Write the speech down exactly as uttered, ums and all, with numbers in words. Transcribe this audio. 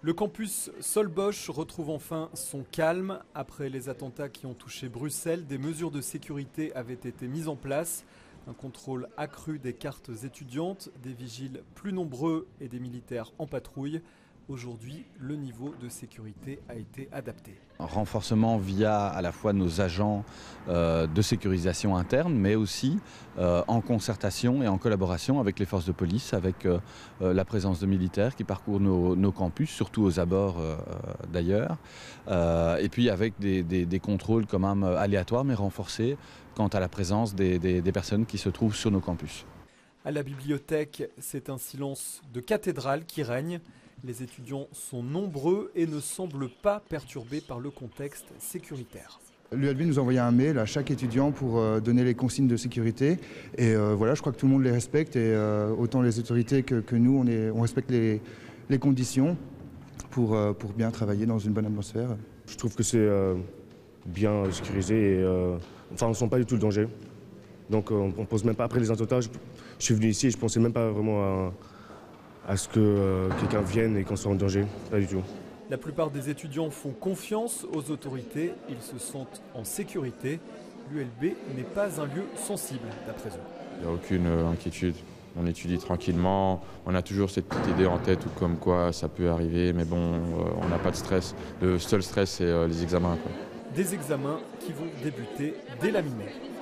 Le campus Solbosch retrouve enfin son calme. Après les attentats qui ont touché Bruxelles, des mesures de sécurité avaient été mises en place. Un contrôle accru des cartes étudiantes, des vigiles plus nombreux et des militaires en patrouille. Aujourd'hui, le niveau de sécurité a été adapté. Un renforcement via à la fois nos agents euh, de sécurisation interne, mais aussi euh, en concertation et en collaboration avec les forces de police, avec euh, la présence de militaires qui parcourent nos, nos campus, surtout aux abords euh, d'ailleurs, euh, et puis avec des, des, des contrôles quand même aléatoires mais renforcés quant à la présence des, des, des personnes qui se trouvent sur nos campus. À la bibliothèque, c'est un silence de cathédrale qui règne. Les étudiants sont nombreux et ne semblent pas perturbés par le contexte sécuritaire. L'U L B nous a envoyé un mail à chaque étudiant pour euh, donner les consignes de sécurité. Et euh, voilà, je crois que tout le monde les respecte. Et euh, autant les autorités que, que nous, on, est, on respecte les, les conditions pour, euh, pour bien travailler dans une bonne atmosphère. Je trouve que c'est euh, bien sécurisé et euh, enfin, on ne sent pas du tout le danger. Donc euh, on ne pose même pas après les attentats. Je, je suis venu ici et je ne pensais même pas vraiment à... à ce que euh, quelqu'un vienne et qu'on soit en danger, pas du tout. La plupart des étudiants font confiance aux autorités, ils se sentent en sécurité. L'U L B n'est pas un lieu sensible, d'après eux. Il n'y a aucune euh, inquiétude, on étudie tranquillement, on a toujours cette petite idée en tête ou comme quoi ça peut arriver, mais bon, euh, on n'a pas de stress. Le seul stress, c'est euh, les examens, quoi. Des examens qui vont débuter dès la mi-mai.